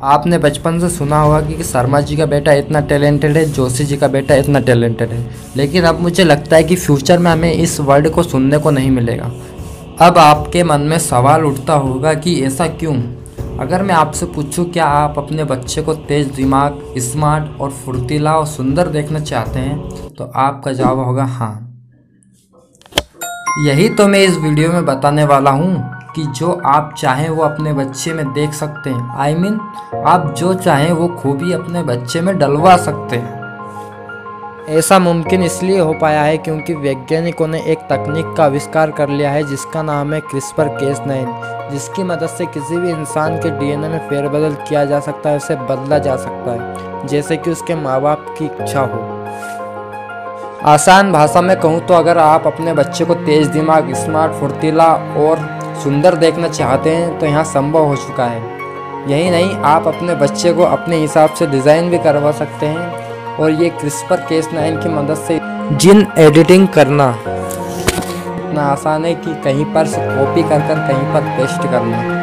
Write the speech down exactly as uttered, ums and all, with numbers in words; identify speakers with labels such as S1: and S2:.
S1: आपने बचपन से सुना होगा कि शर्मा जी का बेटा इतना टैलेंटेड है, जोशी जी का बेटा इतना टैलेंटेड है, लेकिन अब मुझे लगता है कि फ्यूचर में हमें इस वर्ड को सुनने को नहीं मिलेगा। अब आपके मन में सवाल उठता होगा कि ऐसा क्यों? अगर मैं आपसे पूछूं क्या आप अपने बच्चे को तेज दिमाग, स्मार्ट और फुर्तीला और सुंदर देखना चाहते हैं, तो आपका जवाब होगा हाँ। यही तो मैं इस वीडियो में बताने वाला हूँ कि जो आप चाहें वो अपने बच्चे में देख सकते हैं। आई I मीन mean, आप जो चाहें वो खूबी अपने बच्चे में डलवा सकते हैं। ऐसा मुमकिन इसलिए हो पाया है क्योंकि वैज्ञानिकों ने एक तकनीक का आविष्कार कर लिया है जिसका नाम है क्रिस्पर केस नाइन, जिसकी मदद से किसी भी इंसान के डीएनए में फेरबदल किया जा सकता है, उसे बदला जा सकता है जैसे कि उसके माँ बाप की इच्छा हो। आसान भाषा में कहूँ तो अगर आप अपने बच्चे को तेज दिमाग, स्मार्ट, फुर्तीला और सुंदर देखना चाहते हैं तो यहाँ संभव हो चुका है। यही नहीं, आप अपने बच्चे को अपने हिसाब से डिज़ाइन भी करवा सकते हैं, और ये क्रिस्पर केस नाइन की मदद से जीन एडिटिंग करना इतना आसान है कि कहीं पर से कॉपी कर कर कहीं पर पेस्ट करना।